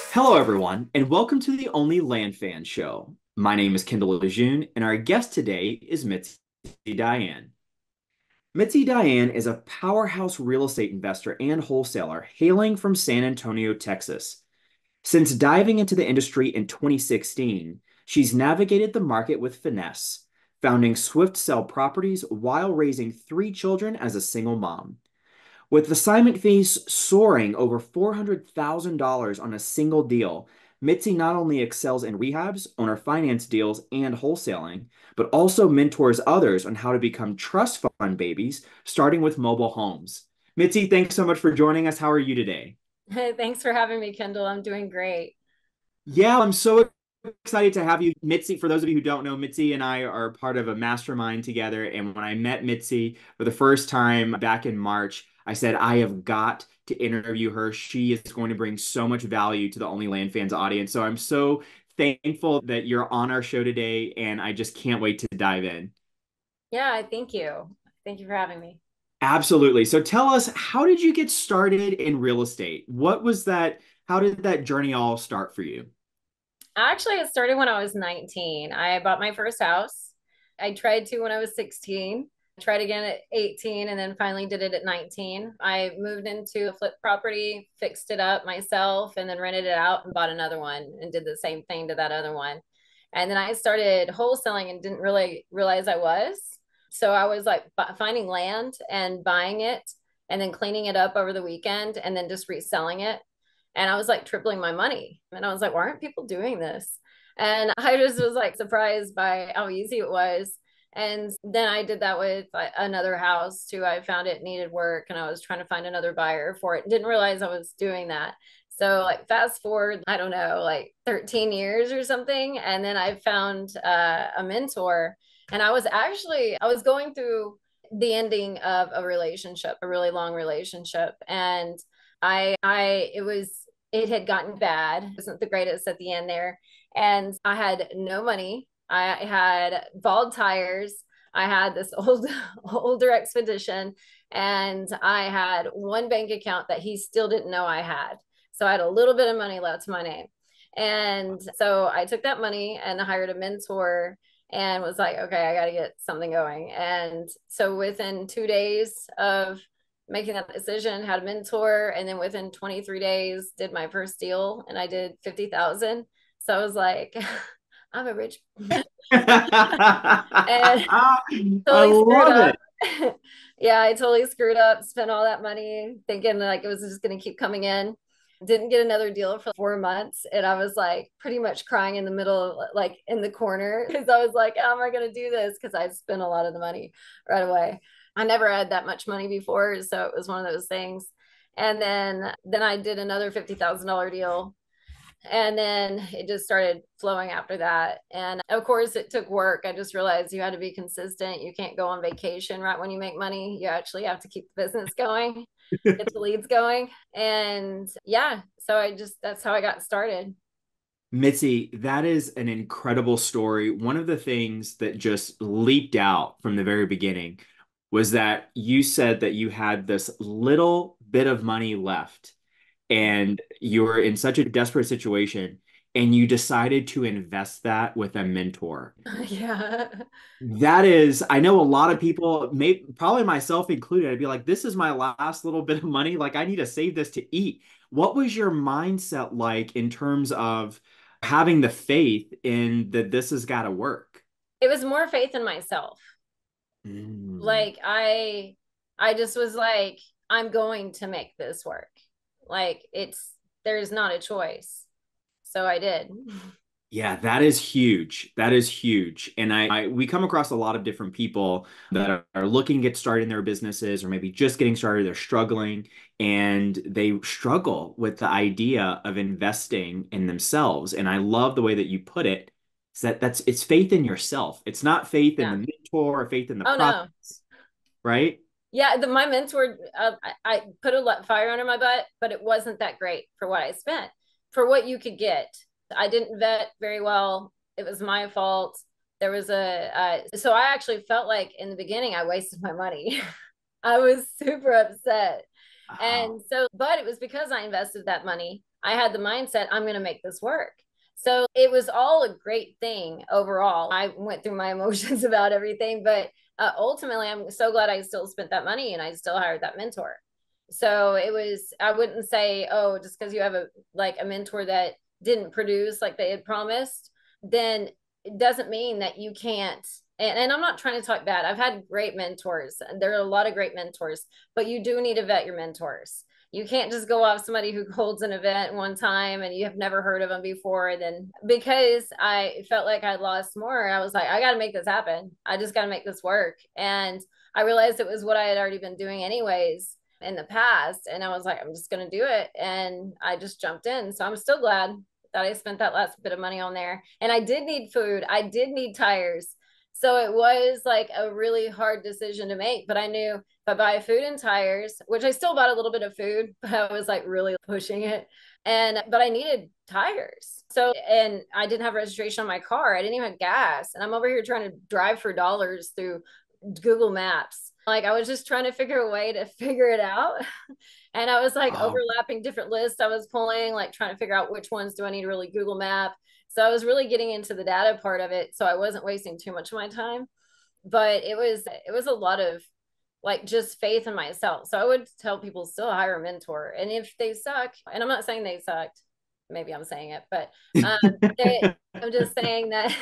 Hello, everyone, and welcome to the OnlyLandFans show. My name is Kendall Lejeune, and our guest today is Mitzi Dyane. Mitzi Dyane is a powerhouse real estate investor and wholesaler hailing from San Antonio, Texas. Since diving into the industry in 2016, she's navigated the market with finesse, founding Swift Sell Properties while raising three children as a single mom. With assignment fees soaring over $400,000 on a single deal, Mitzi not only excels in rehabs, owner finance deals, and wholesaling, but also mentors others on how to become trust fund babies, starting with mobile homes. Mitzi, thanks so much for joining us. How are you today? Hey, thanks for having me, Kendall. I'm doing great. Yeah, I'm so excited to have you. Mitzi, for those of you who don't know, Mitzi and I are part of a mastermind together. And when I met Mitzi for the first time back in March, I said, I have got to interview her. She is going to bring so much value to the Only Land Fans audience. So I'm so thankful that you're on our show today. And I just can't wait to dive in. Yeah, thank you. Thank you for having me. Absolutely. So tell us, how did you get started in real estate? What was that? How did that journey all start for you? Actually, it started when I was 19. I bought my first house. I tried to when I was 16, tried again at 18, and then finally did it at 19. I moved into a flip property, fixed it up myself, and then rented it out and bought another one and did the same thing to that other one. And then I started wholesaling and didn't really realize I was. So I was like finding land and buying it and then cleaning it up over the weekend and then just reselling it. And I was like tripling my money. And I was like, why aren't people doing this? And I just was like surprised by how easy it was. And then I did that with another house too. I found it needed work and I was trying to find another buyer for it. Didn't realize I was doing that. So like fast forward, I don't know, like 13 years or something. And then I found a mentor and I was going through the ending of a relationship, a really long relationship. And it had gotten bad. It wasn't the greatest at the end there. And I had no money. I had bald tires. I had this older expedition and I had one bank account that he still didn't know I had. So I had a little bit of money left to my name. And so I took that money and hired a mentor and was like, okay, I got to get something going. And so within 2 days of making that decision, had a mentor, and then within 23 days did my first deal and I did 50,000. So I was like, I'm a rich and I totally screwed love up. it. Yeah, I totally screwed up, spent all that money thinking like it was just going to keep coming in. Didn't get another deal for 4 months. And I was like pretty much crying in the middle, like in the corner, because I was like, how am I going to do this? Because I spent a lot of the money right away. I never had that much money before. So it was one of those things. And then I did another $50,000 deal and then it just started flowing after that. And of course it took work. I just realized you had to be consistent. You can't go on vacation right when you make money. You actually have to keep the business going, get the leads going. And yeah, so that's how I got started. Mitzi, that is an incredible story. One of the things that just leaped out from the very beginning was that you said that you had this little bit of money left and you were in such a desperate situation and you decided to invest that with a mentor. Yeah. That is, I know a lot of people, probably myself included, I'd be like, this is my last little bit of money. Like, I need to save this to eat. What was your mindset like in terms of having the faith in that this has got to work? It was more faith in myself. Mm. Like I just was like, I'm going to make this work. Like there's not a choice. So I did. Yeah, that is huge. That is huge. And we come across a lot of different people that are looking to get started in their businesses or maybe just getting started, they're struggling and they struggle with the idea of investing in themselves. And I love the way that you put it, is that it's faith in yourself. It's not faith in the Yeah. mentor or faith in the Oh no. process, right? Yeah, my mentor, I put a fire under my butt, but it wasn't that great for what I spent, for what you could get. I didn't vet very well. It was my fault. There was so I actually felt like in the beginning I wasted my money. I was super upset. Oh, And so, but it was because I invested that money I had the mindset, I'm going to make this work. So it was all a great thing overall. I went through my emotions about everything, but ultimately, I'm so glad I still spent that money and I still hired that mentor. So it was, I wouldn't say, oh, just because you have a mentor that didn't produce like they had promised, then it doesn't mean that you can't. And I'm not trying to talk bad. I've had great mentors, and there are a lot of great mentors, but you do need to vet your mentors. You can't just go off somebody who holds an event one time and you have never heard of them before. And then because I felt like I'd lost more, I was like, I got to make this happen. I just got to make this work. And I realized it was what I had already been doing anyways in the past. And I was like, I'm just going to do it. And I just jumped in. So I'm still glad that I spent that last bit of money on there. And I did need food, I did need tires. So it was like a really hard decision to make, but I knew if I buy food and tires, which I still bought a little bit of food, but I was like really pushing it. But I needed tires. So, and I didn't have registration on my car. I didn't even have gas. And I'm over here trying to drive for dollars through Google Maps. Like I was just trying to figure a way to figure it out. And I was like Oh, overlapping different lists I was pulling, like trying to figure out which ones do I need to really Google Map. So I was really getting into the data part of it. So I wasn't wasting too much of my time. But it was a lot of like just faith in myself. So I would tell people still hire a mentor. And if they suck, and I'm not saying they sucked, maybe I'm saying it, but um, they, I'm just saying that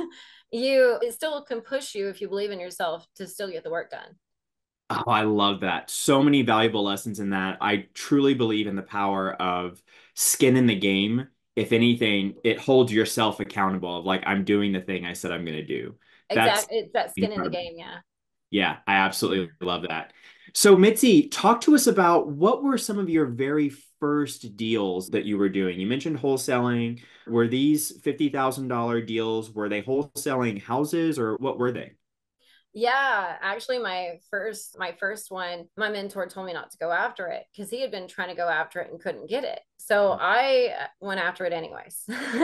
it still can push you if you believe in yourself to still get the work done. oh, I love that. So many valuable lessons in that. I truly believe in the power of skin in the game. If anything, it holds yourself accountable of like, I'm doing the thing I said I'm going to do. That's Exactly. It's that skin in the incredible. game. Yeah. Yeah, I absolutely love that. So, Mitzi, talk to us about what were some of your very first deals that you were doing? You mentioned wholesaling. Were these $50,000 deals? Were they wholesaling houses or what were they? Yeah, actually my first one, my mentor told me not to go after it because he had been trying to go after it and couldn't get it. So I went after it anyways.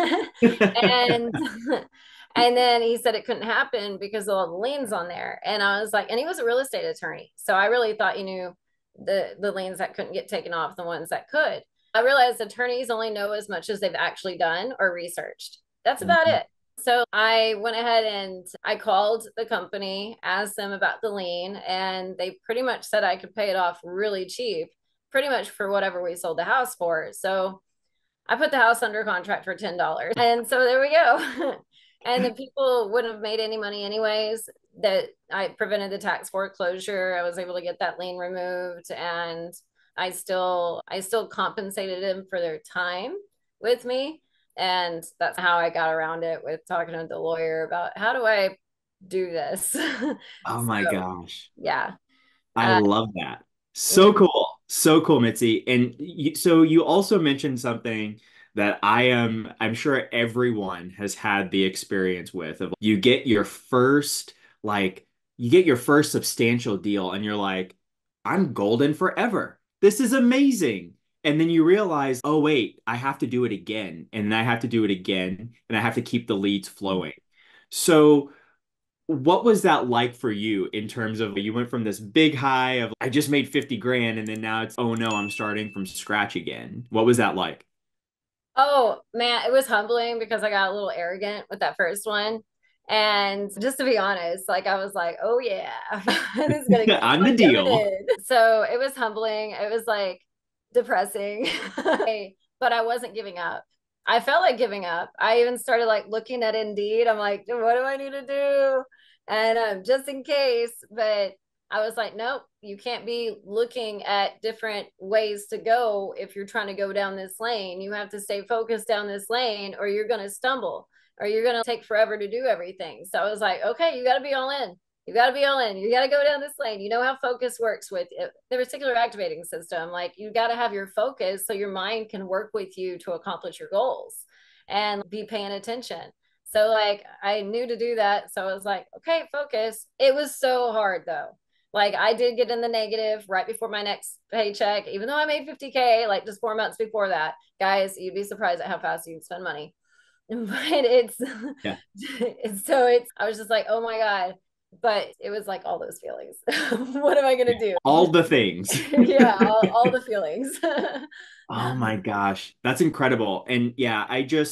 And and then he said it couldn't happen because of all the liens on there. And I was like, and he was a real estate attorney. So I really thought he knew the liens that couldn't get taken off, the ones that could. I realized attorneys only know as much as they've actually done or researched. That's about Mhm. it. So I went ahead and I called the company, asked them about the lien, and they pretty much said I could pay it off really cheap, pretty much for whatever we sold the house for. So I put the house under contract for $10. And so there we go. And the people wouldn't have made any money anyways. That I prevented the tax foreclosure. I was able to get that lien removed and I still compensated them for their time with me. And that's how I got around it with talking to the lawyer about how do I do this. Oh my So gosh. yeah. I Uh, love that. So mhm. cool. So cool, Mitzi. And so you also mentioned something that I'm sure everyone has had the experience with of like you get your first substantial deal and you're like, I'm golden forever. This is amazing. And then you realize, oh wait, I have to do it again, and I have to do it again, and I have to keep the leads flowing. So what was that like for you in terms of you went from this big high of I just made 50 grand and then now it's oh no, I'm starting from scratch again. What was that like? Oh man, it was humbling because I got a little arrogant with that first one. And just to be honest, like I was like, oh yeah, this is gonna keep On the on deal. going. So it was humbling. It was like depressing. But I wasn't giving up. I felt like giving up. I even started like looking at Indeed. I'm like, what do I need to do? And just in case, but I was like, nope, you can't be looking at different ways to go if you're trying to go down this lane. You have to stay focused down this lane or you're going to stumble or you're going to take forever to do everything. So I was like, okay, you got to be all in. You got to be all in. You got to go down this lane. You know how focus works with it, the reticular activating system. Like you got to have your focus so your mind can work with you to accomplish your goals and be paying attention. So like I knew to do that. So I was like, okay, focus. It was so hard though. Like I did get in the negative right before my next paycheck, even though I made 50K like just 4 months before that. Guys, you'd be surprised at how fast you can spend money. But it's Yeah. it's so it's I was just like, oh my God. but it was like all those feelings. What am I gonna do? All the things. Yeah, all the feelings. Oh my gosh, that's incredible. And yeah,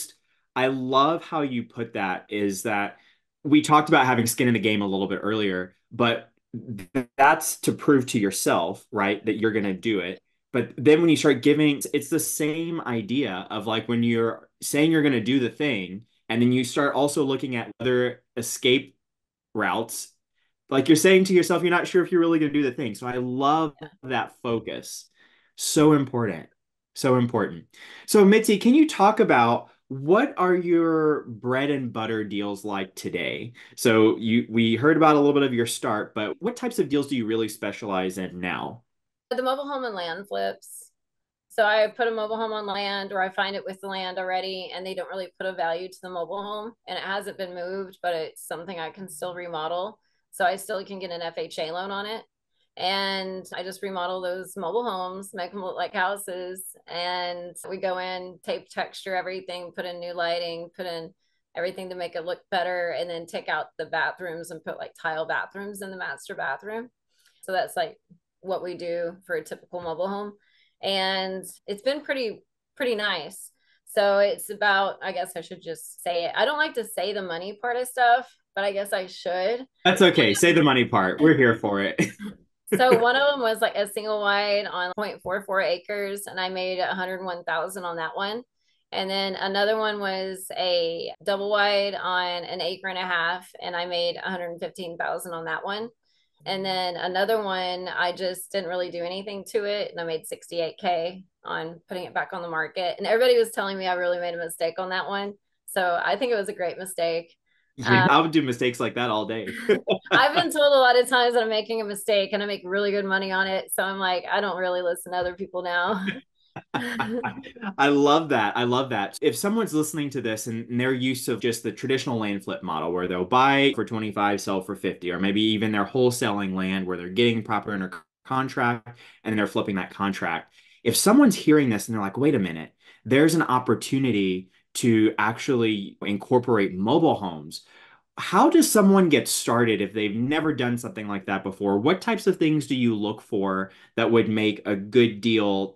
I love how you put that is that we talked about having skin in the game a little bit earlier, but that's to prove to yourself, right, that you're going to do it. But then when you start giving, it's the same idea of like when you're saying you're going to do the thing, and then you start also looking at other escape routes, like you're saying to yourself, you're not sure if you're really going to do the thing. So I love that focus. So important. So important. So Mitzi, can you talk about what are your bread and butter deals like today? So we heard about a little bit of your start, but what types of deals do you really specialize in now? The mobile home and land flips. So I put a mobile home on land, or I find it with the land already, and they don't really put a value to the mobile home, and it hasn't been moved, but it's something I can still remodel. So I still can get an FHA loan on it. And I just remodel those mobile homes, make them look like houses. And we go in, tape texture everything, put in new lighting, put in everything to make it look better, and then take out the bathrooms and put like tile bathrooms in the master bathroom. So that's like what we do for a typical mobile home. And it's been pretty nice. So it's about, I guess I should just say it. I don't like to say the money part of stuff, but I guess I should. That's okay. Say the money part. We're here for it. So one of them was like a single wide on 0.44 acres, and I made 101,000 on that one. And then another one was a double wide on an acre and a half, and I made 115,000 on that one. And then another one, I just didn't really do anything to it, and I made 68K on putting it back on the market. And everybody was telling me I really made a mistake on that one. So I think it was a great mistake. I would do mistakes like that all day. I've been told a lot of times that I'm making a mistake and I make really good money on it. So I'm like, I don't really listen to other people now. I love that. I love that. If someone's listening to this and they're used to just the traditional land flip model where they'll buy for 25, sell for 50, or maybe even they're wholesaling land where they're getting proper under contract and then they're flipping that contract. If someone's hearing this and they're like, wait a minute, there's an opportunity to actually incorporate mobile homes. How does someone get started if they've never done something like that before? What types of things do you look for that would make a good deal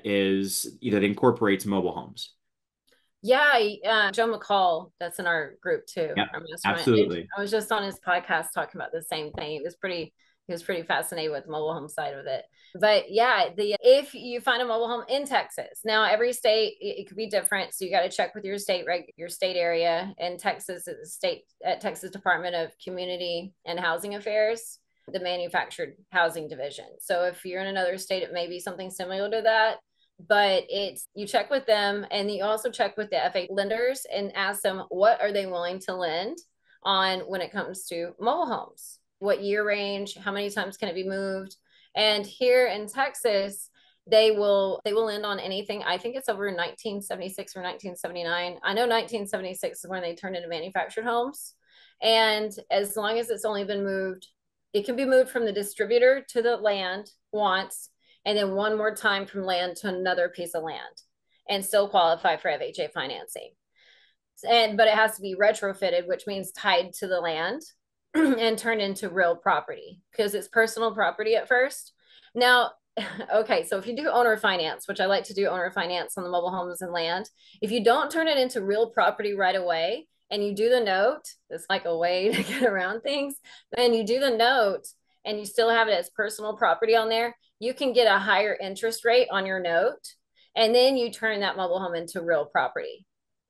that incorporates mobile homes? Yeah, Joe McCall, that's in our group too, Yep, our mastermind. absolutely. I was just on his podcast talking about the same thing. He was pretty fascinated with the mobile home side of it. But yeah, the if you find a mobile home in Texas, now every state it could be different, so you got to check with your state your state area. In Texas, it's the state Texas Department of Community and Housing Affairs, the manufactured housing division. So if you're in another state, it may be something similar to that, but it's you check with them, and you also check with the FA lenders and ask them what are they willing to lend on when it comes to mobile homes, what year range, how many times can it be moved. And here in Texas, they will lend on anything. I think it's over 1976 or 1979. I know 1976 is when they turned into manufactured homes, and as long as it's only been moved, it can be moved from the distributor to the land once, and then one more time from land to another piece of land, and still qualify for FHA financing. But it has to be retrofitted, which means tied to the land and turned into real property because it's personal property at first. Now, okay, so if you do owner finance, which I like to do owner finance on the mobile homes and land, if you don't turn it into real property right away and you do the note, it's like a way to get around things. Then you do the note and you still have it as personal property on there, you can get a higher interest rate on your note. And then you turn that mobile home into real property.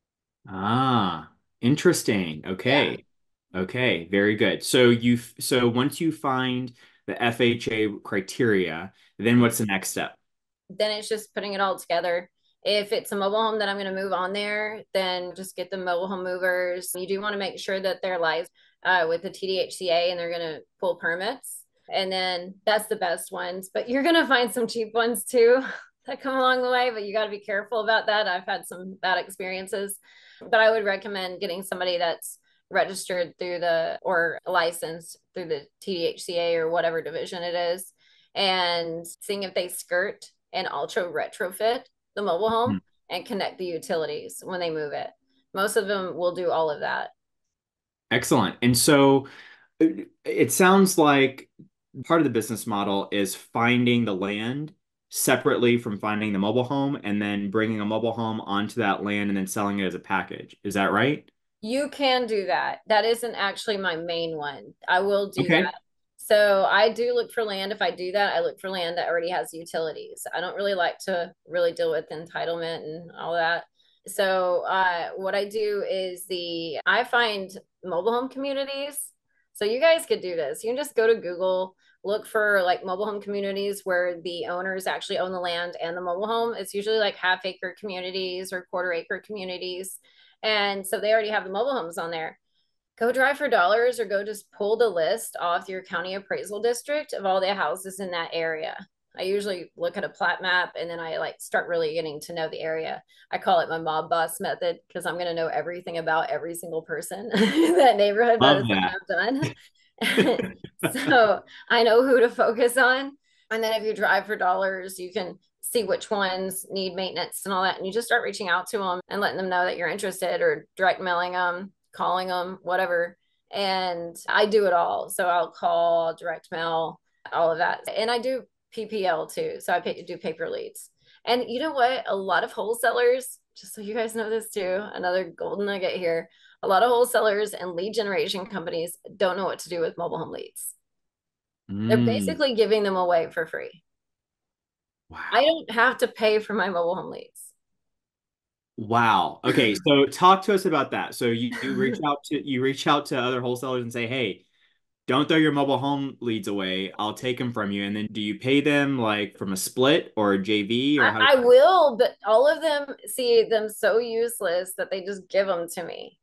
Ah, interesting. Yeah. Okay. Okay, very good. So once you find the FHA criteria, then what's the next step? Then it's just putting it all together. If it's a mobile home that I'm going to move on there, then just get the mobile home movers. You do want to make sure that they're live with the TDHCA and they're going to pull permits. And then that's the best ones. But you're going to find some cheap ones too that come along the way, but you got to be careful about that. I've had some bad experiences, but I would recommend getting somebody that's registered through the or licensed through the TDHCA or whatever division it is, and seeing if they skirt and ultra retrofit the mobile home and connect the utilities when they move it. Most of them will do all of that. Excellent. And so It sounds like part of the business model is finding the land separately from finding the mobile home and then bringing a mobile home onto that land and then selling it as a package. Is that right? You can do that. That isn't actually my main one. I will do that. Okay. So I do look for land. If I do that, I look for land that already has utilities. I don't really like to really deal with entitlement and all that. So what I do is I find mobile home communities. So you guys could do this. You can just go to Google, look for like mobile home communities where the owners actually own the land and the mobile home. It's usually like half acre communities or quarter acre communities. And so they already have the mobile homes on there. Go drive for dollars or go just pull the list off your county appraisal district of all the houses in that area. I usually look at a plat map and then I like start really getting to know the area. I call it my mob boss method because I'm going to know everything about every single person in that neighborhood by the Love time that. I'm done. So I know who to focus on. And then if you drive for dollars, you can see which ones need maintenance and all that. And you just start reaching out to them and letting them know that you're interested or direct mailing them, calling them, whatever. And I do it all. So I'll call, direct mail, all of that. And I do PPL too. So do paper leads. And you know what? A lot of wholesalers, just so you guys know this too, another golden nugget here. A lot of wholesalers and lead generation companies don't know what to do with mobile home leads. They're Mm, basically giving them away for free. I wow. don't have to pay for my mobile home leads. Wow. Okay, so talk to us about that. So you reach out to other wholesalers and say, "Hey, don't throw your mobile home leads away. I'll take them from you." And then do you pay them like from a split or a JV or how I will, but all of them see them so useless that they just give them to me.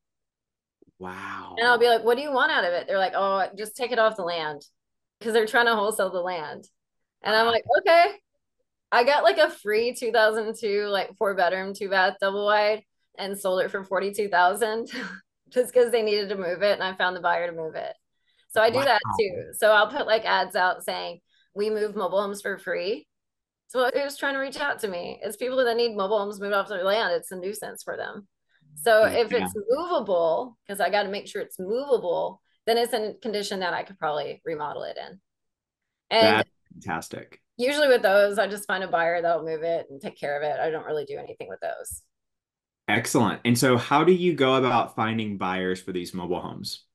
And I'll Wow. be like, what do you want out of it? They're like, oh, just take it off the land because they're trying to wholesale the land. And I'm like, okay. I got like a free 2002, like 4 bedroom, 2 bath, double wide and sold it for 42,000 just because they needed to move it. And I found the buyer to move it. So I do Wow. that too. So I'll put like ads out saying, we move mobile homes for free. So who's trying to reach out to me? It's people that need mobile homes moved off their land. It's a nuisance for them. So if Yeah, it's movable, because I got to make sure it's movable, then it's in a condition that I could probably remodel it in. And that's fantastic. usually with those, I just find a buyer that'll move it and take care of it. I don't really do anything with those. Excellent. And so how do you go about finding buyers for these mobile homes?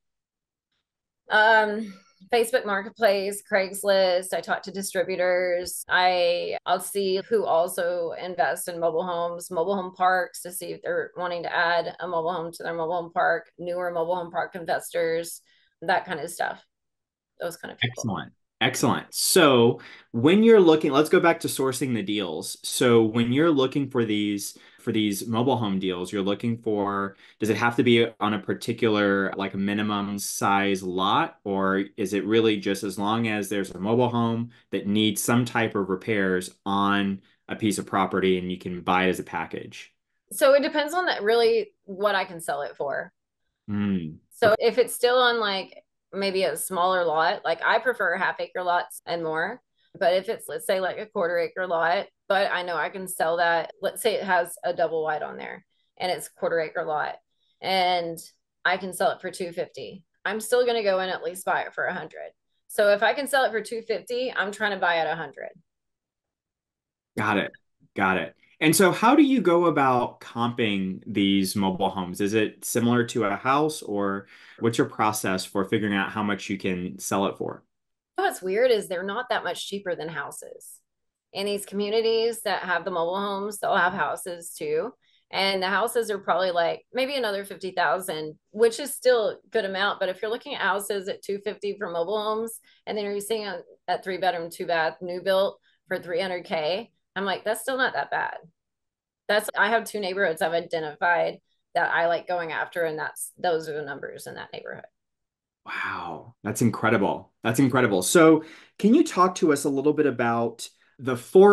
Um, Facebook Marketplace, Craigslist. I talk to distributors. I'll see who also invests in mobile homes, mobile home parks to see if they're wanting to add a mobile home to their mobile home park, newer mobile home park investors, that kind of stuff. Those kind of people. Excellent. Excellent. So when you're looking, let's go back to sourcing the deals. So when you're looking for these mobile home deals, you're looking for, does it have to be on a particular like minimum size lot, or is it really just as long as there's a mobile home that needs some type of repairs on a piece of property and you can buy it as a package? So it depends on that really what I can sell it for. So Okay. if it's still on like maybe a smaller lot, like I prefer half acre lots and more. But if it's, let's say, like a quarter acre lot, but I know I can sell that, let's say it has a double wide on there and it's quarter acre lot and I can sell it for 250. I'm still going to go in at least buy it for 100. So if I can sell it for 250, I'm trying to buy at 100. Got it. Got it. And so how do you go about comping these mobile homes? Is it similar to a house, or what's your process for figuring out how much you can sell it for? What's weird is they're not that much cheaper than houses. In these communities that have the mobile homes, they'll have houses too. And the houses are probably like maybe another 50,000, which is still a good amount. But if you're looking at houses at 250 for mobile homes, and then you're seeing a 3 bedroom, 2 bath new built for 300K, I'm like, that's still not that bad. I have two neighborhoods I've identified that I like going after, and those are the numbers in that neighborhood. Wow, that's incredible. That's incredible. So, can you talk to us a little bit about the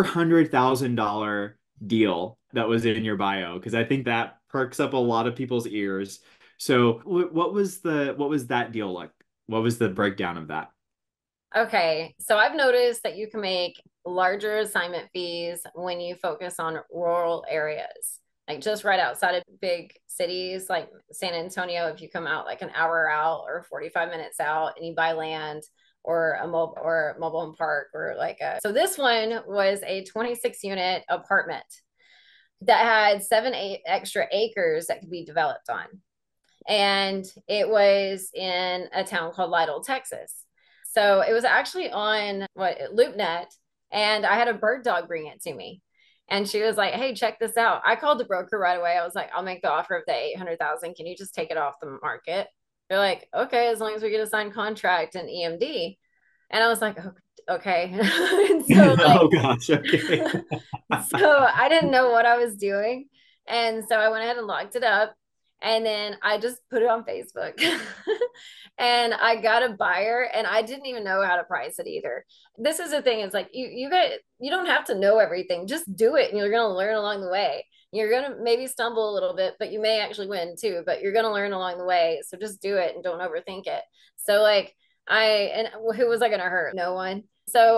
$400,000 deal that was in your bio? Because I think that perks up a lot of people's ears. So, what was that deal like? What was the breakdown of that? Okay, so I've noticed that you can make larger assignment fees when you focus on rural areas. like just right outside of big cities like San Antonio. If you come out like an hour out or 45 minutes out and you buy land or a mobile home park or like a, so this one was a 26 unit apartment that had 7 extra acres that could be developed on. And it was in a town called Lytle, Texas. So it was actually on what LoopNet, and I had a bird dog bring it to me. And she was like, "Hey, check this out." I called the broker right away. I was like, "I'll make the offer of the 800,000. Can you just take it off the market?" They're like, "Okay, as long as we get a signed contract and EMD." And I was like, "Oh, okay." And so like, Oh gosh, okay. so I didn't know what I was doing. And so I went ahead and locked it up. And then I just put it on Facebook. And I got a buyer and I didn't even know how to price it either. This is the thing, it's like you don't have to know everything. Just do it and you're gonna learn along the way. You're gonna maybe stumble a little bit, but you may actually win too, but you're gonna learn along the way. So just do it and don't overthink it. So like and who was I gonna hurt? No one. So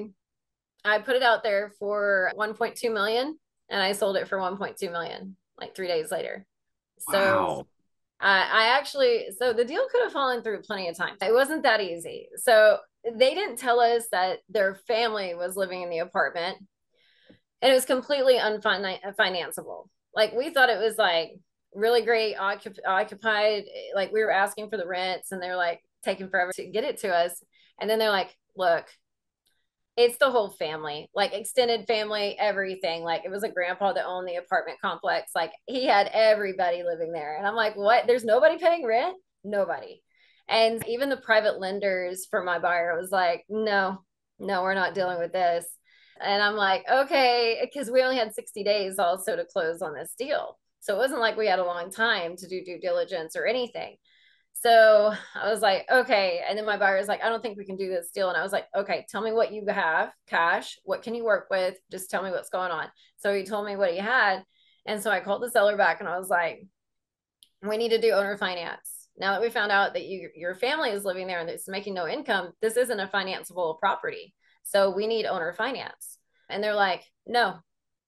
I put it out there for 1.2 million and I sold it for 1.2 million like 3 days later. So Wow. I actually, so the deal could have fallen through plenty of times. It wasn't that easy. So they didn't tell us that their family was living in the apartment and it was completely unfinanceable. Like we thought it was like really great occupied. Like we were asking for the rents and they're like taking forever to get it to us. And then they're like, look, it's the whole family, like extended family, everything. Like it was a grandpa that owned the apartment complex. Like he had everybody living there. And I'm like, what? There's nobody paying rent? Nobody. And even the private lenders for my buyer was like, no, no, we're not dealing with this. And I'm like, okay, because we only had 60 days also to close on this deal. So it wasn't like we had a long time to do due diligence or anything. So I was like, okay. And then my buyer was like, I don't think we can do this deal. And I was like, okay, tell me what you have, cash. What can you work with? Just tell me what's going on. So he told me what he had. And so I called the seller back and I was like, we need to do owner finance. Now that we found out that your family is living there and it's making no income, this isn't a financeable property. So we need owner finance. And they're like, no.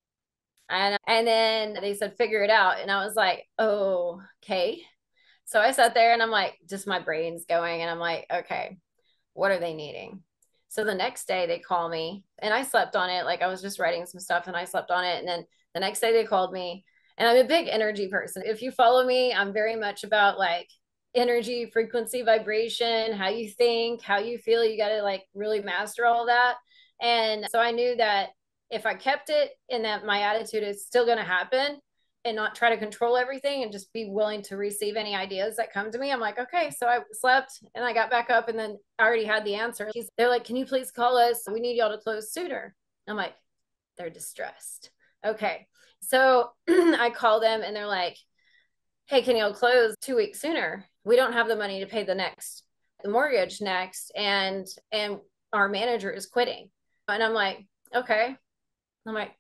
And then they said, figure it out. And I was like, oh, okay. So I sat there and I'm like, just my brain's going. And I'm like, okay, what are they needing? So the next day they call me and I slept on it. Like I was just writing some stuff and I slept on it. And then the next day they called me and I'm a big energy person. If you follow me, I'm very much about like energy, frequency, vibration, how you think, how you feel. You got to like really master all that. And so I knew that if I kept it in that my attitude is still going to happen, and not try to control everything and just be willing to receive any ideas that come to me. I'm like, okay. So I slept and I got back up and then I already had the answer. They're like, can you please call us? We need y'all to close sooner. I'm like, they're distressed. Okay. So I call them and they're like, hey, can y'all close 2 weeks sooner? We don't have the money to pay the mortgage next. And our manager is quitting. And I'm like, okay. I'm like,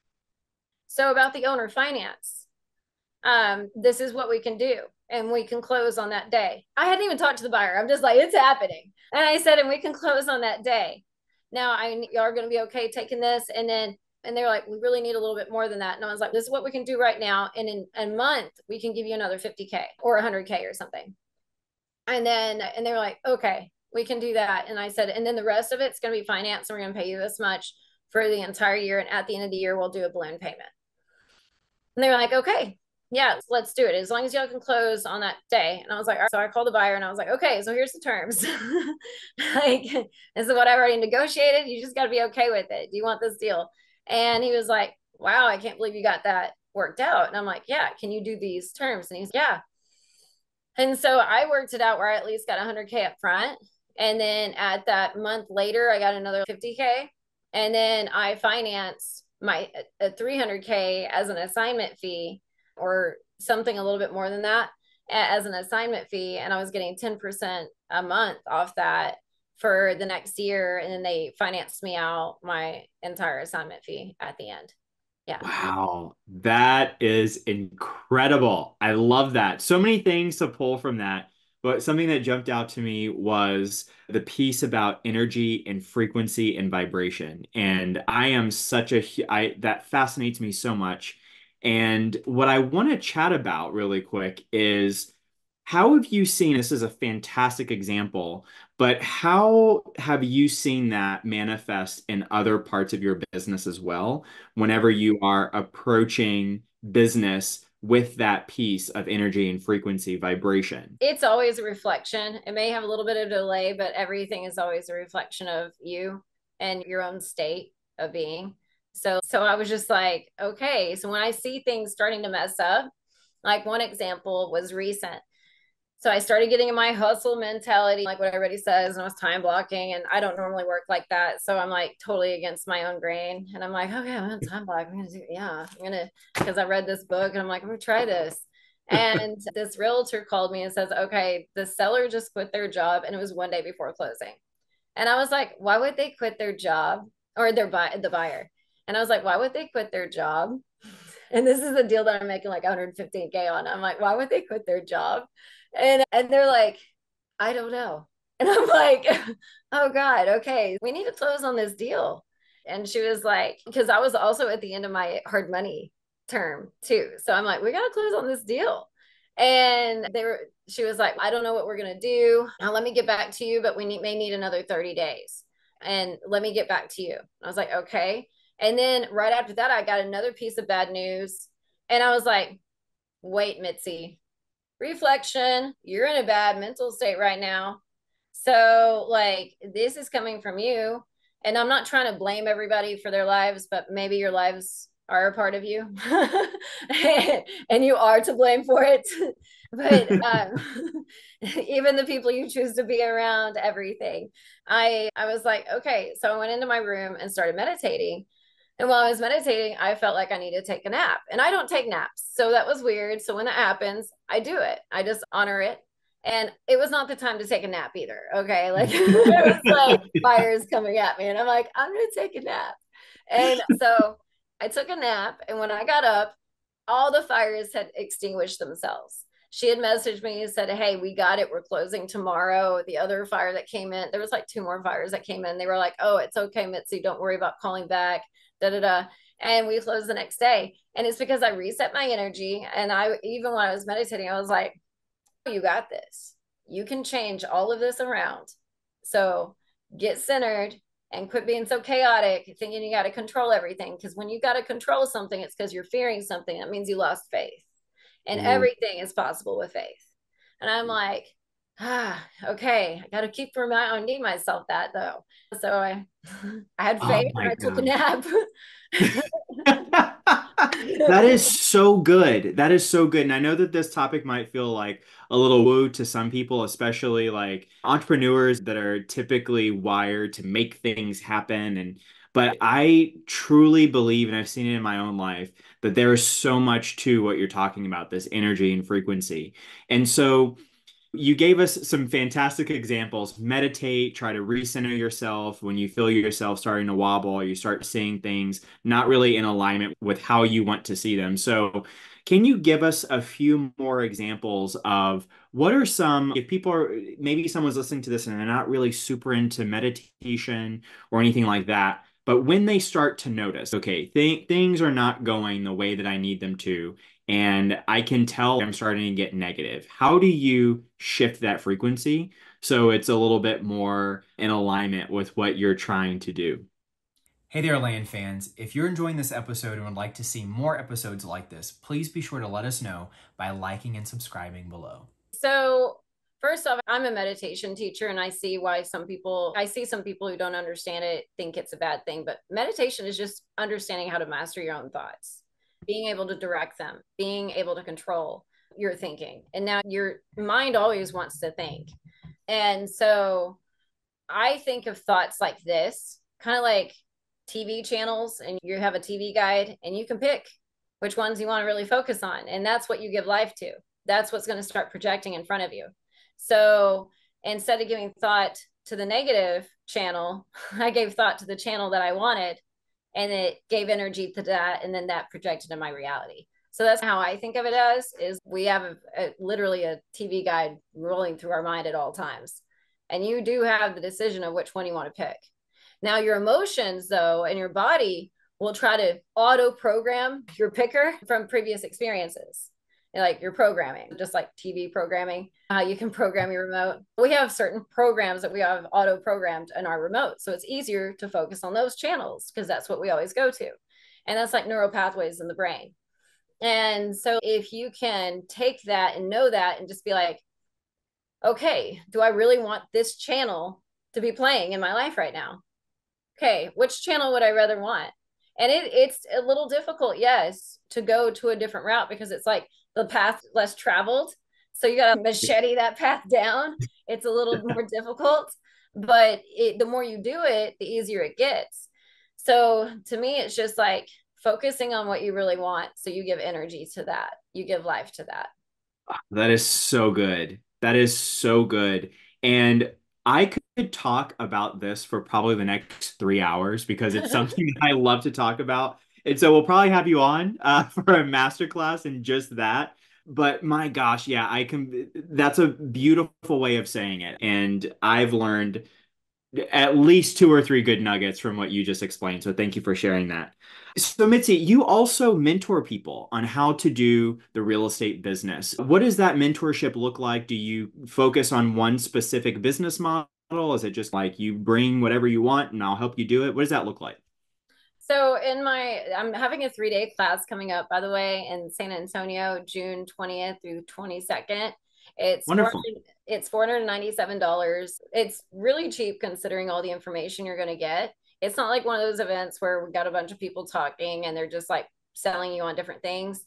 so about the owner finance, this is what we can do. And we can close on that day. I hadn't even talked to the buyer. I'm just like, it's happening. And I said, and we can close on that day. Now y'all are going to be okay taking this. And they're like, we really need a little bit more than that. And I was like, this is what we can do right now. And in a month, we can give you another 50K or 100K or something. And they were like, okay, we can do that. And I said, and then the rest of it's going to be financed. And we're going to pay you this much for the entire year. And at the end of the year, we'll do a balloon payment. And they were like, okay, yeah, let's do it. As long as y'all can close on that day. And I was like, all right. So I called the buyer and I was like, okay, so here's the terms. Like, this is what I've already negotiated. You just got to be okay with it. Do you want this deal? And he was like, wow, I can't believe you got that worked out. And I'm like, yeah, can you do these terms? And he's, yeah. And so I worked it out where I at least got 100K up front. And then at that month later, I got another 50K. And then I financed my 300K as an assignment fee or something a little bit more than that as an assignment fee. And I was getting 10% a month off that for the next year. And then they financed me out my entire assignment fee at the end. Yeah. Wow, that is incredible. I love that. So many things to pull from that, but something that jumped out to me was the piece about energy and frequency and vibration. And I am such a, that fascinates me so much. And what I want to chat about really quick is how have you seen, this is a fantastic example, but how have you seen that manifest in other parts of your business as well, whenever you are approaching business with that piece of energy and frequency vibration? It's always a reflection. It may have a little bit of delay, but everything is always a reflection of you and your own state of being. So I was just like, okay. So when I see things starting to mess up, like one example was recent. So I started getting in my hustle mentality, like what everybody says, and I was time blocking, and I don't normally work like that. So I'm like totally against my own grain. And I'm like, okay, I'm gonna time block. I'm gonna do, yeah, I'm gonna, because I read this book and I'm like, I'm gonna try this. And this realtor called me and says, okay, the seller just quit their job, and it was one day before closing. And I was like, why would they quit their job, or the buyer? And I was like, why would they quit their job? And this is a deal that I'm making like 115K on. I'm like, why would they quit their job? And they're like, I don't know. And I'm like, oh God, okay, we need to close on this deal. And she was like, because I was also at the end of my hard money term too. So I'm like, we gotta close on this deal. And she was like, I don't know what we're gonna do. Now let me get back to you, but may need another 30 days. And let me get back to you. I was like, okay. And then right after that, I got another piece of bad news. And I was like, wait, Mitzi, reflection, you're in a bad mental state right now. So, like, this is coming from you. And I'm not trying to blame everybody for their lives, but maybe your lives are a part of you and you are to blame for it. But even the people you choose to be around, everything. I was like, okay. So I went into my room and started meditating. And while I was meditating, I felt like I needed to take a nap. And I don't take naps. So that was weird. So when that happens, I do it. I just honor it. And it was not the time to take a nap either. Okay. Like it was like fires coming at me. And I'm like, I'm going to take a nap. And so I took a nap. And when I got up, all the fires had extinguished themselves. She had messaged me and said, hey, we got it. We're closing tomorrow. The other fire that came in, there was like two more fires that came in. They were like, oh, it's okay, Mitzi. Don't worry about calling back. Da da da. And we closed the next day. And it's because I reset my energy. And even when I was meditating, I was like, you got this. You can change all of this around. So get centered and quit being so chaotic, thinking you got to control everything. Because when you got to control something, it's because you're fearing something. That means you lost faith. And Ooh. everything is possible with faith. And I'm like, okay, I got to keep reminding myself that though. So I had Oh faith and my I took a God. nap. That is so good. That is so good. And I know that this topic might feel like a little woo to some people, especially like entrepreneurs that are typically wired to make things happen. But I truly believe, and I've seen it in my own life, that there is so much to what you're talking about, this energy and frequency. And so you gave us some fantastic examples. Meditate, try to recenter yourself. When you feel yourself starting to wobble, you start seeing things not really in alignment with how you want to see them. So, can you give us a few more examples of what are some, if people are, maybe someone's listening to this and they're not really super into meditation or anything like that, but when they start to notice, okay, things are not going the way that I need them to, and I can tell I'm starting to get negative. How do you shift that frequency so it's a little bit more in alignment with what you're trying to do? Hey there, Land fans. If you're enjoying this episode and would like to see more episodes like this, please be sure to let us know by liking and subscribing below. So first off, I'm a meditation teacher and I see some people who don't understand it, think it's a bad thing, but meditation is just understanding how to master your own thoughts, being able to direct them, being able to control your thinking. And now your mind always wants to think. And so I think of thoughts like this, kind of like TV channels, and you have a TV guide and you can pick which ones you want to really focus on. And that's what you give life to. That's what's going to start projecting in front of you. So instead of giving thought to the negative channel, I gave thought to the channel that I wanted, and it gave energy to that. And then that projected in my reality. So that's how I think of it as is we have literally a TV guide rolling through our mind at all times. And you do have the decision of which one you want to pick. Now, your emotions, though, and your body will try to auto program your picker from previous experiences. Like your programming, just like TV programming, you can program your remote. We have certain programs that we have auto programmed in our remote. So it's easier to focus on those channels because that's what we always go to. And that's like neural pathways in the brain. And so if you can take that and know that and just be like, okay, do I really want this channel to be playing in my life right now? Okay, which channel would I rather want? And it's a little difficult, yes, to go to a different route because it's like the path less traveled. So you got to machete that path down. It's a little more difficult, but the more you do it, the easier it gets. So to me, it's just like focusing on what you really want. So you give energy to that, you give life to that. That is so good. That is so good. And I could talk about this for probably the next 3 hours because it's something I love to talk about. And so we'll probably have you on for a masterclass in just that. But my gosh, yeah, that's a beautiful way of saying it. And I've learned at least two or three good nuggets from what you just explained. So thank you for sharing that. So Mitzi, you also mentor people on how to do the real estate business. What does that mentorship look like? Do you focus on one specific business model? Is it just like you bring whatever you want and I'll help you do it? What does that look like? So I'm having a 3-day class coming up, by the way, in San Antonio, June 20th through 22nd. It's Wonderful. it's $497. It's really cheap considering all the information you're going to get. It's not like one of those events where we got a bunch of people talking and they're just like selling you on different things.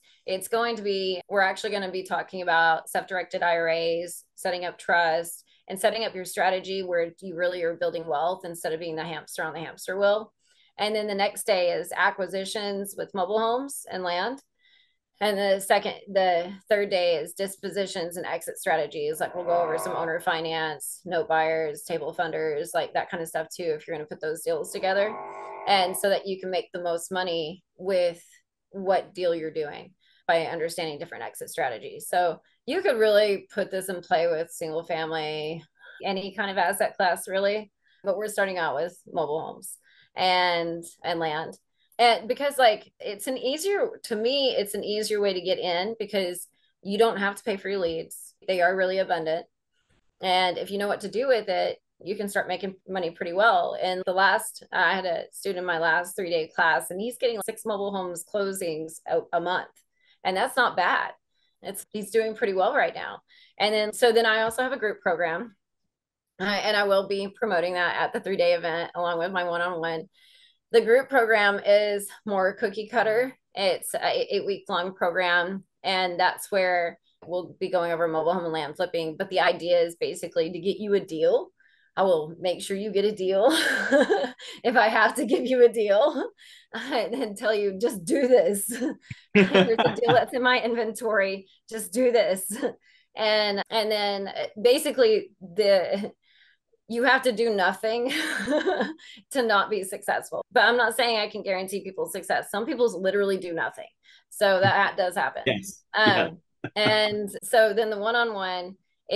We're actually going to be talking about self-directed IRAs, setting up trust, and setting up your strategy where you really are building wealth instead of being the hamster on the hamster wheel. And then the next day is acquisitions with mobile homes and land. And the third day is dispositions and exit strategies. Like we'll go over some owner finance, note buyers, table funders, like that kind of stuff too, if you're going to put those deals together. And so that you can make the most money with what deal you're doing by understanding different exit strategies. So you could really put this in play with single family, any kind of asset class, really. But we're starting out with mobile homes and land, and because like it's an easier way to get in because you don't have to pay for your leads. They are really abundant, and if you know what to do with it, you can start making money pretty well. And I had a student in my last 3-day class and he's getting 6 mobile homes closings a month, and that's not bad. He's doing pretty well right now. And then I also have a group program, and I will be promoting that at the 3-day event along with my one-on-one. The group program is more cookie cutter. It's a 8-week long program, and that's where we'll be going over mobile home and land flipping. But the idea is basically to get you a deal. I will make sure you get a deal if I have to give you a deal and tell you just do this. Here's a deal that's in my inventory. Just do this. And then basically you have to do nothing to not be successful. But I'm not saying I can guarantee people's success. Some people literally do nothing. So that does happen. Yes. Yeah. And so then the one-on-one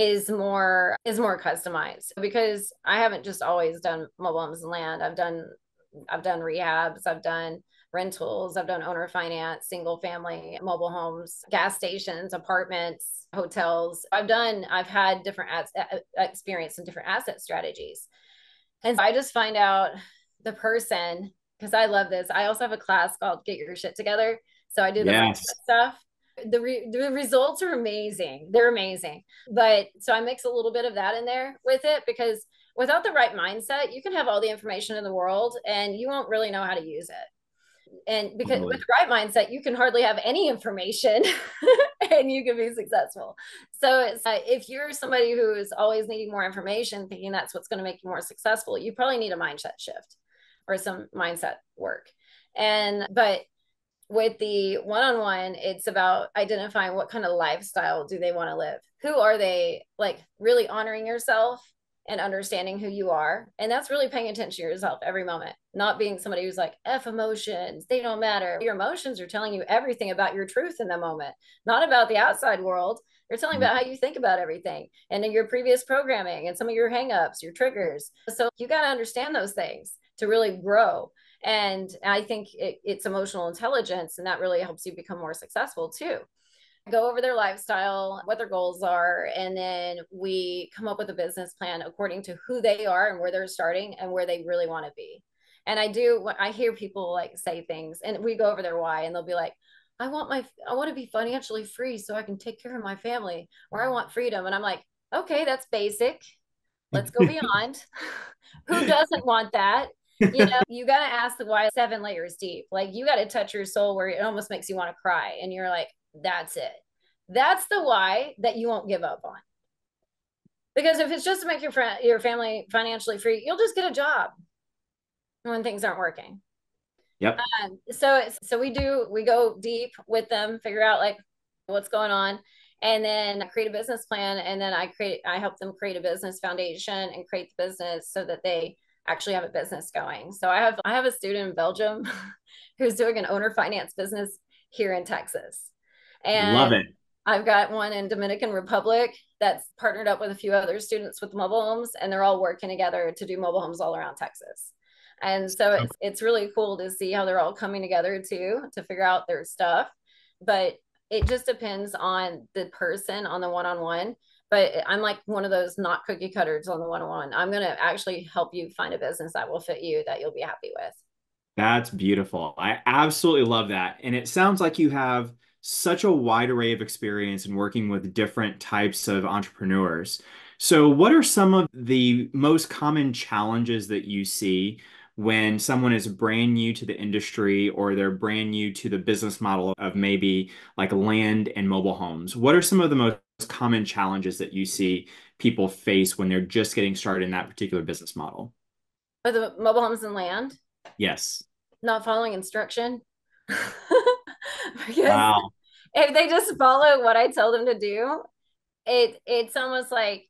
is more customized because I haven't just always done mobile homes and land. I've done rehabs, I've done rentals, I've done owner finance, single family, mobile homes, gas stations, apartments, hotels. I've had different experience in different asset strategies. And so I just find out the person, because I love this. I also have a class called Get Your Shit Together. So I do the Yes. stuff. The results are amazing. They're amazing. But so I mix a little bit of that in there with it because without the right mindset, you can have all the information in the world and you won't really know how to use it. And because with the right mindset, you can hardly have any information and you can be successful. So it's if you're somebody who is always needing more information, thinking that's what's going to make you more successful, you probably need a mindset shift or some mindset work. But with the one-on-one, it's about identifying what kind of lifestyle do they want to live. Who are they? Like really honoring yourself and understanding who you are. And that's really paying attention to yourself every moment, not being somebody who's like, F emotions, they don't matter. Your emotions are telling you everything about your truth in the moment, not about the outside world. They're telling about how you think about everything and in your previous programming and some of your hangups, your triggers. So you got to understand those things to really grow. And I think it's emotional intelligence, and that really helps you become more successful too. Go over their lifestyle, what their goals are, and then we come up with a business plan according to who they are and where they're starting and where they really want to be. And I hear people like say things, and we go over their why, and they'll be like, I want to be financially free so I can take care of my family, or I want freedom. And I'm like, okay, that's basic. Let's go beyond. Who doesn't want that? You got to ask the why 7 layers deep. Like, you got to touch your soul where it almost makes you want to cry. And you're like, that's it. That's the why that you won't give up on. Because if it's just to make your family financially free, you'll just get a job when things aren't working. Yep. So we go deep with them, figure out like what's going on, and then create a business plan. And then I help them create a business foundation and create the business so that they actually have a business going. So I have a student in Belgium who's doing an owner finance business here in Texas. Love And it. I've got one in Dominican Republic that's partnered up with a few other students with mobile homes, and they're all working together to do mobile homes all around Texas. And so it's really cool to see how they're all coming together too to figure out their stuff. But it just depends on the person on the one-on-one. But I'm like one of those not cookie cutters on the one-on-one. I'm going to actually help you find a business that will fit you, that you'll be happy with. That's beautiful. I absolutely love that. And it sounds like you have such a wide array of experience in working with different types of entrepreneurs. So, what are some of the most common challenges that you see when someone is brand new to the industry or they're brand new to the business model of maybe like land and mobile homes? What are some of the most common challenges that you see people face when they're just getting started in that particular business model? With the mobile homes and land, Yes. not following instruction. Because Wow. if they just follow what I tell them to do, it's almost like,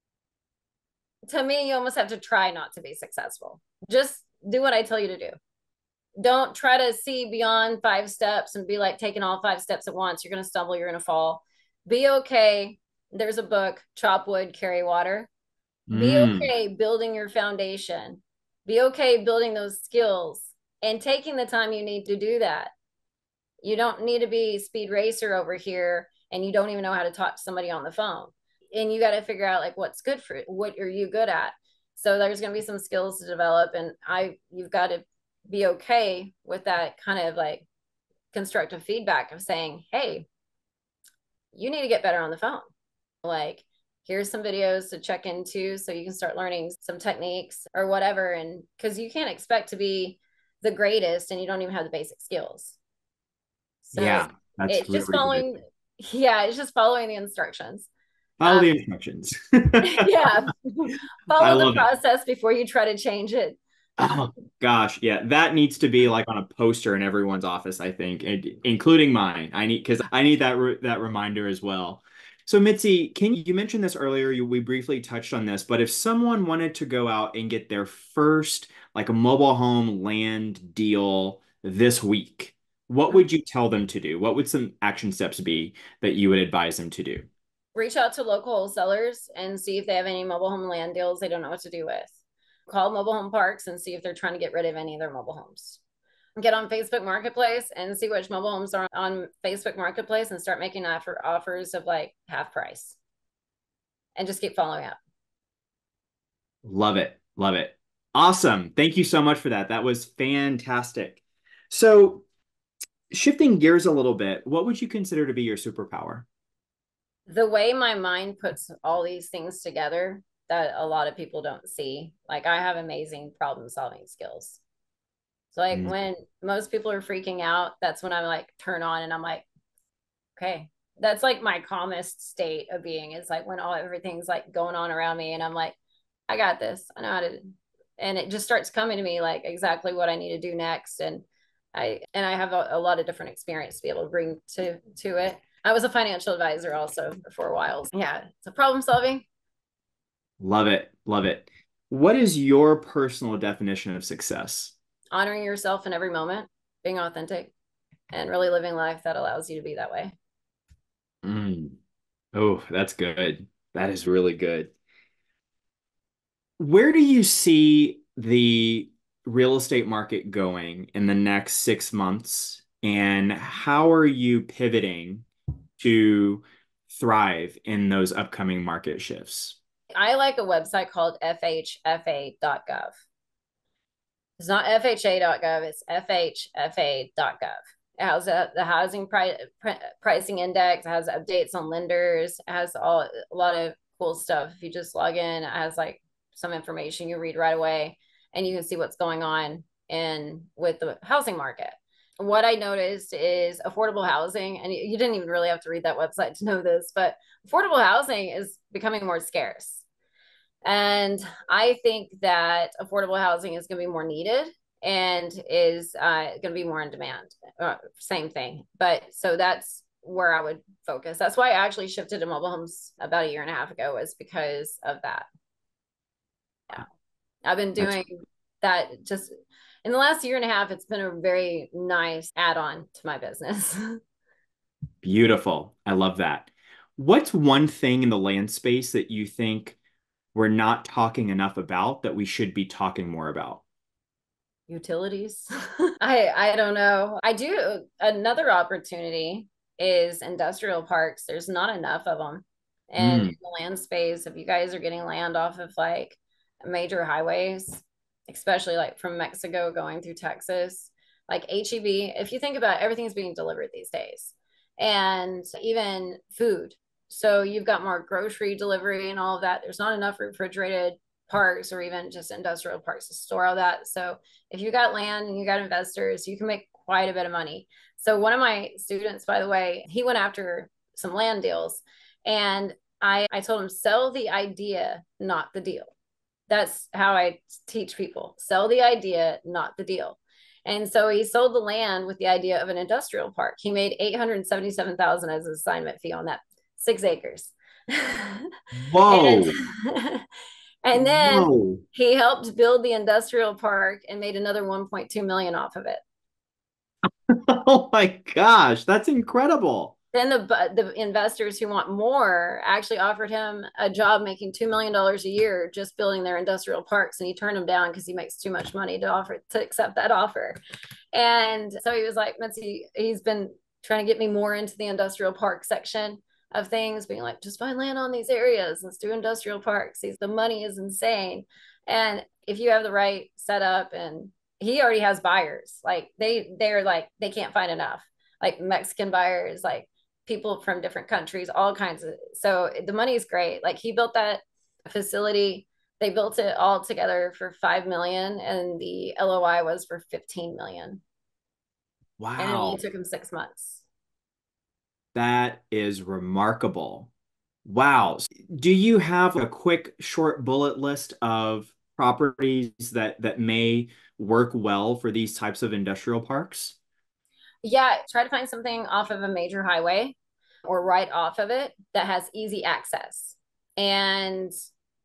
to me, you almost have to try not to be successful. Just do what I tell you to do. Don't try to see beyond 5 steps and be like taking all 5 steps at once. You're going to stumble, you're going to fall. Be okay. There's a book, Chop Wood, Carry Water. Be Mm. okay building your foundation. Be okay building those skills and taking the time you need to do that. You don't need to be speed racer over here, and you don't even know how to talk to somebody on the phone. And you got to figure out like what's good for what are you good at. So there's going to be some skills to develop, and you've got to be okay with that kind of like constructive feedback of saying, hey, you need to get better on the phone. Like, here's some videos to check into so you can start learning some techniques or whatever. And because you can't expect to be the greatest and you don't even have the basic skills. So Yeah, that's it's just really good. following, yeah, it's just following the instructions. Follow Um, the instructions. yeah, I follow the love it. process before you try to change it. Oh gosh, yeah, that needs to be like on a poster in everyone's office, I think, including mine. I need because I need that reminder as well. So Mitzi, can you mentioned this earlier? We briefly touched on this, but if someone wanted to go out and get their first like a mobile home land deal this week, what would you tell them to do? What would some action steps be that you would advise them to do? Reach out to local wholesalers and see if they have any mobile home land deals they don't know what to do with. Call mobile home parks and see if they're trying to get rid of any of their mobile homes. Get on Facebook Marketplace and see which mobile homes are on Facebook Marketplace and start making offers of like half price, and just keep following up. Love it. Love it. Awesome. Thank you so much for that. That was fantastic. So, shifting gears a little bit, what would you consider to be your superpower? The way my mind puts all these things together that a lot of people don't see, like I have amazing problem solving skills. So like Mm. when most people are freaking out, that's when I like turn on and I'm like, okay, that's like my calmest state of being, is like when everything's like going on around me and I'm like, I got this, I know how to, and it just starts coming to me like exactly what I need to do next. And I have a lot of different experience to be able to bring to it. I was a financial advisor also for a while. Yeah, it's a problem solving. Love it. Love it. What is your personal definition of success? Honoring yourself in every moment, being authentic, and really living life that allows you to be that way. Mm. Oh, that's good. That is really good. Where do you see the real estate market going in the next 6 months, and how are you pivoting to thrive in those upcoming market shifts? I like a website called fhfa.gov. It's not FHA.gov, it's FHFA.gov. It has the housing pricing index, it has updates on lenders, it has a lot of cool stuff. If you just log in, it has like some information you read right away, and you can see what's going on in with the housing market. What I noticed is affordable housing, and you didn't even really have to read that website to know this, but affordable housing is becoming more scarce. And I think that affordable housing is going to be more needed and is going to be more in demand. Same thing. But so that's where I would focus. That's why I actually shifted to mobile homes about a year and a half ago, was because of that. Yeah. I've been doing that just in the last year and a half. It's been a very nice add-on to my business. Beautiful. I love that. What's one thing in the land space that you think we're not talking enough about that we should be talking more about? Utilities. I don't know. I do. Another opportunity is industrial parks. There's not enough of them. And in Mm. the land space, if you guys are getting land off of like major highways, especially like from Mexico going through Texas, like HEB, if you think about it, everything's being delivered these days, and even food. So you've got more grocery delivery and all of that. There's not enough refrigerated parks or even just industrial parks to store all that. So if you got land and you got investors, you can make quite a bit of money. So one of my students, by the way, he went after some land deals, and I told him, sell the idea, not the deal. That's how I teach people. Sell the idea, not the deal. And so he sold the land with the idea of an industrial park. He made $877,000 as an assignment fee on that, 6 acres. and Whoa. and then Whoa. he helped build the industrial park and made another 1.2 million off of it. Oh my gosh, that's incredible. Then the investors who want more actually offered him a job making $2 million a year just building their industrial parks, and he turned them down because he makes too much money to accept that offer. And so he was like, Mitzi, he's been trying to get me more into the industrial park section of things, being like, just find land on these areas, let's do industrial parks. The money is insane, and if you have the right setup, and he already has buyers, like they're like, they can't find enough, like Mexican buyers, like people from different countries, all kinds of. So the money is great. Like he built that facility. They built it all together for 5 million, and the LOI was for 15 million. And it only Wow. took him 6 months. That is remarkable. Wow. Do you have a quick short bullet list of properties that may work well for these types of industrial parks? Yeah, try to find something off of a major highway or right off of it that has easy access. And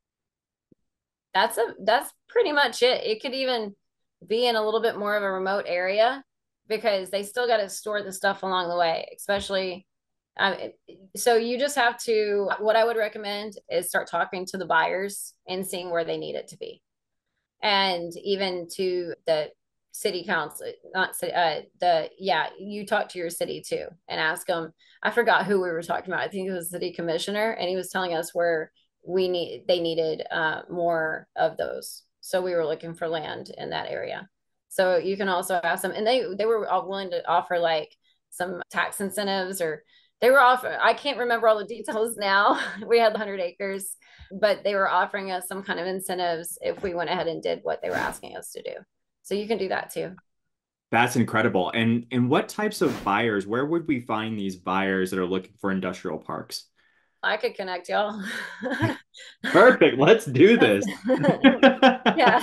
that's pretty much it. It could even be in a little bit more of a remote area, because they still got to store the stuff along the way, especially. So you just have to, what I would recommend is start talking to the buyers and seeing where they need it to be. And even to the city council, not yeah, you talk to your city too and ask them. I forgot who we were talking about. I think it was the city commissioner, and he was telling us where they needed more of those. So we were looking for land in that area. So you can also ask them, and they were all willing to offer like some tax incentives, or they were offering, I can't remember all the details now. We had 100 acres, but they were offering us some kind of incentives if we went ahead and did what they were asking us to do. So you can do that too. That's incredible. And what types of buyers, where would we find these buyers that are looking for industrial parks? I could connect y'all. Perfect. Let's do this. Yeah.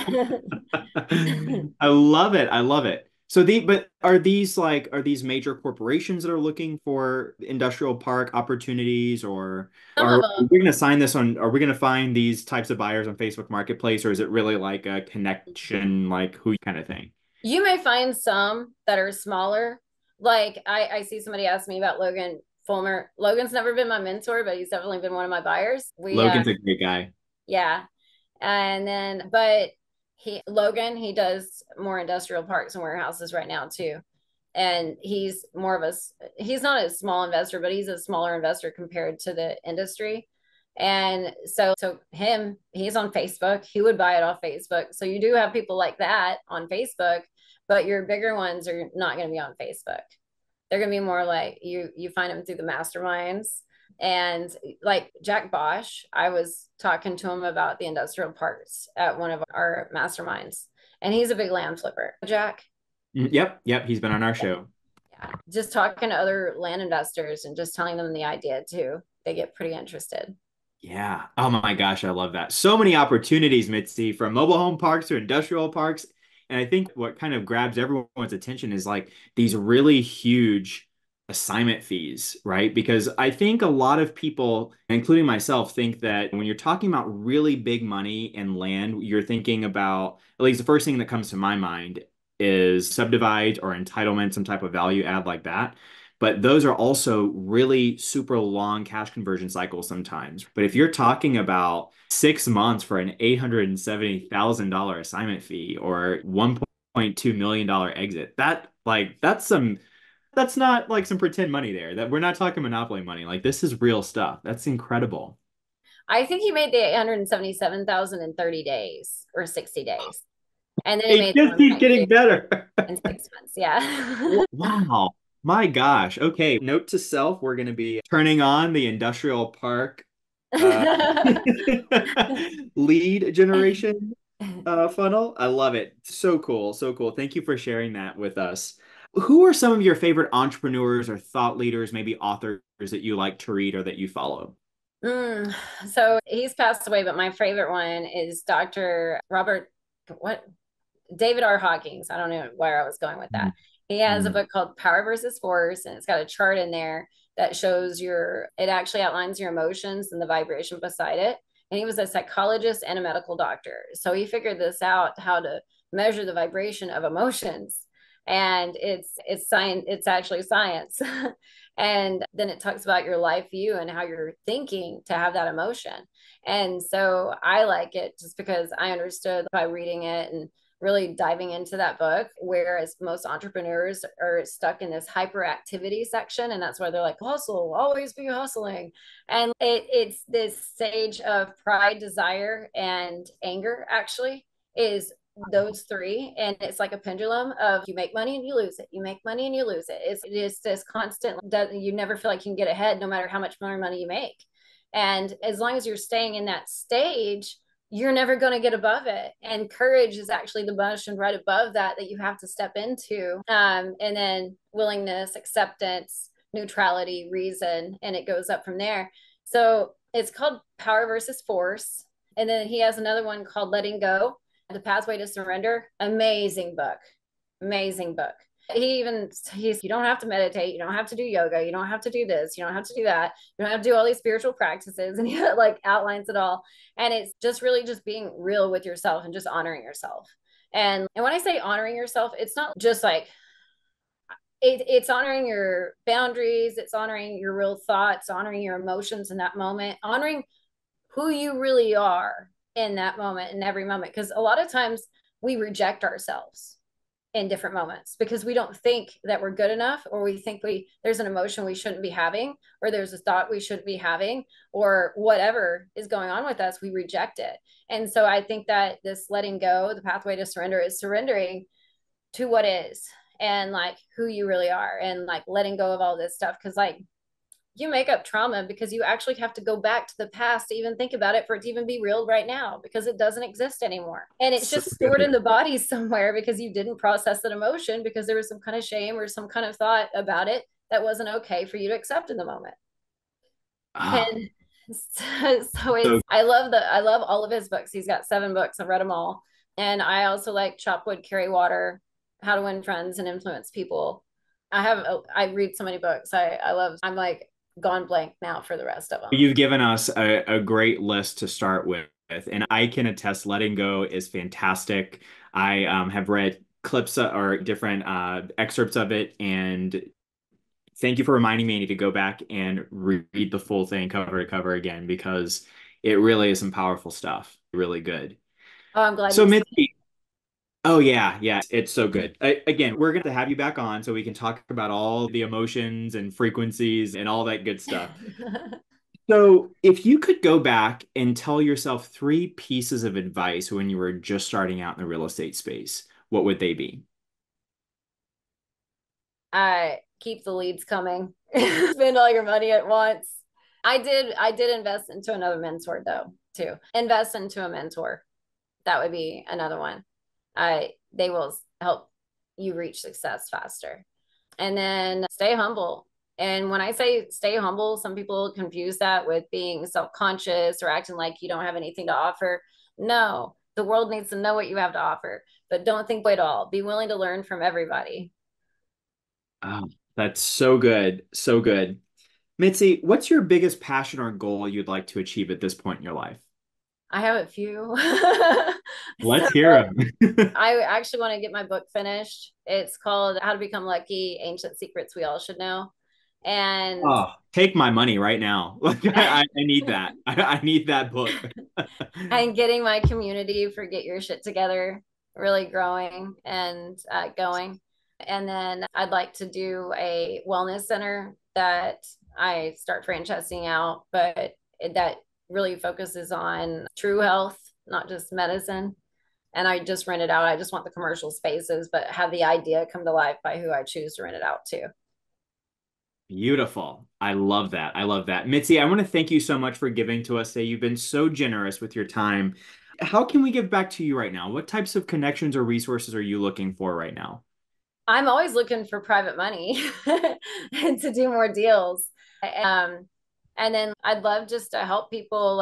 I love it. I love it. So but are these major corporations that are looking for industrial park opportunities, or Some of are them. we going to sign this on, are we going to find these types of buyers on Facebook Marketplace, or is it really like a connection, like who kind of thing? You may find some that are smaller. Like I see somebody ask me about Logan Fulmer. Logan's never been my mentor, but he's definitely been one of my buyers. Logan's a great guy. Yeah. And then, but Logan, he does more industrial parks and warehouses right now too. And he's more of he's not a small investor, but he's a smaller investor compared to the industry. And so he's on Facebook. He would buy it off Facebook. So you do have people like that on Facebook, but your bigger ones are not going to be on Facebook. They're going to be more like you find them through the masterminds. And like Jack Bosch, I was talking to him about the industrial parks at one of our masterminds, and he's a big land flipper. Jack. Yep, yep, he's been on our show. Yeah, just talking to other land investors and just telling them the idea too. They get pretty interested. Yeah. Oh my gosh, I love that. So many opportunities, Mitzi, from mobile home parks to industrial parks. And I think what kind of grabs everyone's attention is like these really huge assignment fees, right? Because I think a lot of people, including myself, think that when you're talking about really big money and land, you're thinking about, at least the first thing that comes to my mind is subdivide or entitlement, some type of value add like that. But those are also really super long cash conversion cycles sometimes. But if you're talking about 6 months for an $870,000 assignment fee or $1.2 million exit, that's not like some pretend money there. That we're not talking monopoly money. Like this is real stuff. That's incredible. I think he made the 877,000 in 30 days or 60 days. And then he It made the just keeps 1.2 getting better. in 6 months. Yeah. Wow. My gosh. Okay. Note to self, we're going to be turning on the industrial park uh, lead generation funnel. I love it. So cool. So cool. Thank you for sharing that with us. Who are some of your favorite entrepreneurs or thought leaders, maybe authors that you like to read or that you follow? Mm, so he's passed away, but my favorite one is Dr. Robert, what? David R. Hawkins. I don't know where I was going with that. He has a Mm. book called Power versus Force, and it's got a chart in there that shows it actually outlines your emotions and the vibration beside it. And he was a psychologist and a medical doctor. So he figured this out, how to measure the vibration of emotions. And it's science, it's actually science. And then it talks about your life view and how you're thinking to have that emotion. And so I like it just because I understood by reading it and really diving into that book, whereas most entrepreneurs are stuck in this hyperactivity section, and that's why they're like, hustle, always be hustling. And it's this stage of pride, desire, and anger actually is those three, and it's like a pendulum of you make money and you lose it, you make money and you lose it. It is this constant, you never feel like you can get ahead no matter how much more money you make. And as long as you're staying in that stage, you're never going to get above it. And courage is actually the motion right above that you have to step into. And then willingness, acceptance, neutrality, reason, and it goes up from there. So it's called Power versus Force. And then he has another one called Letting Go, The Pathway to Surrender. Amazing book. Amazing book. You don't have to meditate, you don't have to do yoga, you don't have to do this, you don't have to do that, you don't have to do all these spiritual practices, and he like outlines it all. And it's just really just being real with yourself and just honoring yourself. And when I say honoring yourself, it's not just like it's honoring your boundaries, it's honoring your real thoughts, honoring your emotions in that moment, honoring who you really are in that moment, in every moment. Because a lot of times we reject ourselves in different moments because we don't think that we're good enough, or we think there's an emotion we shouldn't be having, or there's a thought we shouldn't be having, or whatever is going on with us, we reject it. And so I think that this letting go, the pathway to surrender, is surrendering to what is and like who you really are, and like letting go of all this stuff. Because like you make up trauma because you actually have to go back to the past to even think about it, for it to even be real right now, because it doesn't exist anymore. And it's So just stored in good. the body somewhere because you didn't process that emotion, because there was some kind of shame or some kind of thought about it that wasn't okay for you to accept in the moment. Ah, And so so I love all of his books. He's got 7 books. I've read them all. And I also like Chop Wood, Carry Water, How to Win Friends and Influence People. I read so many books. I'm like gone blank now for the rest of them. you've given us a great list to start with, and I can attest letting go is fantastic. I have read clips or different excerpts of it, and thank you for reminding me I need to go back and read the full thing cover to cover again because it really is some powerful stuff. Really good. Oh, I'm glad So you've seen Mitzi, it. Oh yeah, yeah, it's so good. Again, we're going to have you back on so we can talk about all the emotions and frequencies and all that good stuff. So, if you could go back and tell yourself three pieces of advice when you were just starting out in the real estate space, what would they be? I keep the leads coming. Spend all your money at once. I did invest into another mentor though, too. Invest into a mentor. That would be another one. They will help you reach success faster. And then stay humble. And when I say stay humble, some people confuse that with being self-conscious or acting like you don't have anything to offer. No, the world needs to know what you have to offer, but don't think at all. Be willing to learn from everybody. Oh, that's so good. So good. Mitzi, what's your biggest passion or goal you'd like to achieve at this point in your life? I have a few. So Let's hear them. I actually want to get my book finished. It's called How to Become Lucky, Ancient Secrets We All Should Know. And Oh, take my money right now. Like I need that. I need that book. and getting my community for Get Your Shit Together really growing and going. And then I'd like to do a wellness center that I start franchising out, but that really focuses on true health, not just medicine. And I just rent it out. I just want the commercial spaces, but have the idea come to life by who I choose to rent it out to. Beautiful. I love that. I love that. Mitzi, I want to thank you so much for giving to us today. You've been so generous with your time. How can we give back to you right now? What types of connections or resources are you looking for right now? I'm always looking for private money and to do more deals. Um, and then I'd love just to help people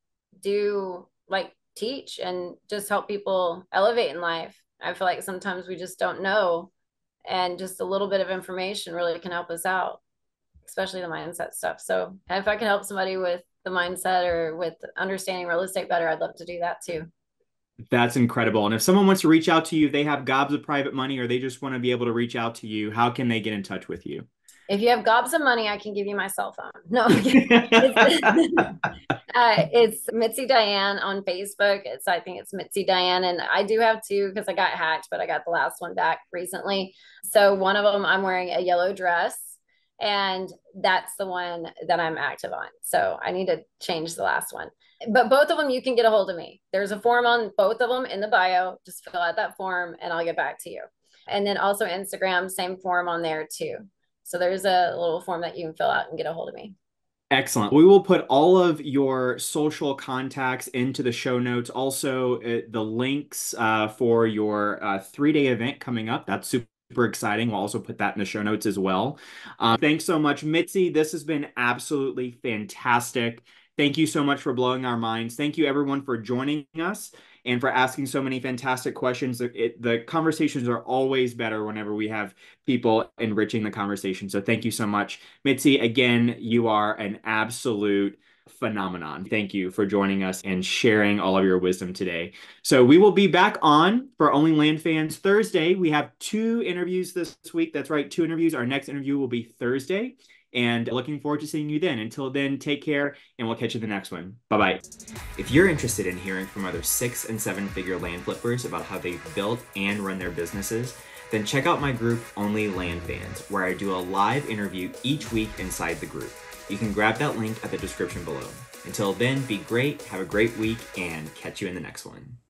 do teach and just help people elevate in life. I feel like sometimes we just don't know, and just a little bit of information really can help us out, especially the mindset stuff. So if I can help somebody with the mindset or with understanding real estate better, I'd love to do that too. That's incredible. And if someone wants to reach out to you, they have gobs of private money, or they just want to be able to reach out to you, how can they get in touch with you? If you have gobs of money, I can give you my cell phone. No, it's Mitzi Dyane on Facebook. I think it's Mitzi Dyane, and I do have two because I got hacked, but I got the last one back recently. So one of them, I'm wearing a yellow dress, and that's the one that I'm active on. So I need to change the last one. But both of them, you can get a hold of me. There's a form on both of them in the bio. Just fill out that form, and I'll get back to you. And then also Instagram, same form on there too. So there's a little form that you can fill out and get a hold of me. Excellent. We will put all of your social contacts into the show notes. Also, the links for your 3-day event coming up. That's super exciting. We'll also put that in the show notes as well. Thanks so much, Mitzi. This has been absolutely fantastic. Thank you so much for blowing our minds. Thank you, everyone, for joining us and for asking so many fantastic questions. The conversations are always better whenever we have people enriching the conversation. So thank you so much. Mitzi, again, you are an absolute phenomenon. Thank you for joining us and sharing all of your wisdom today. So we will be back on for Only Land Fans Thursday. We have 2 interviews this week. That's right, 2 interviews. Our next interview will be Thursday. And looking forward to seeing you then. Until then, take care, and we'll catch you in the next one. Bye-bye. If you're interested in hearing from other 6- and 7-figure land flippers about how they've built and run their businesses, then check out my group, OnlyLandFans, where I do a live interview each week inside the group. You can grab that link at the description below. Until then, be great, have a great week, and catch you in the next one.